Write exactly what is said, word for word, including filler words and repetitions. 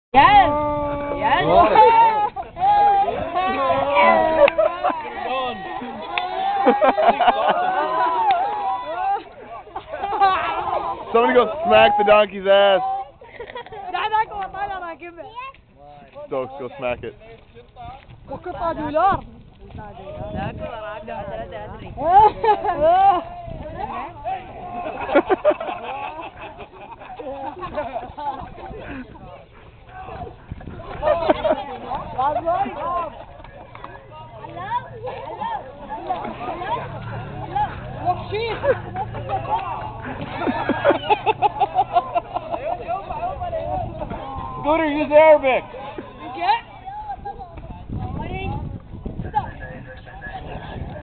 Yes! Yes! Somebody go smack the donkey's ass. Stokes, go smack it. Scooter, use Arabic.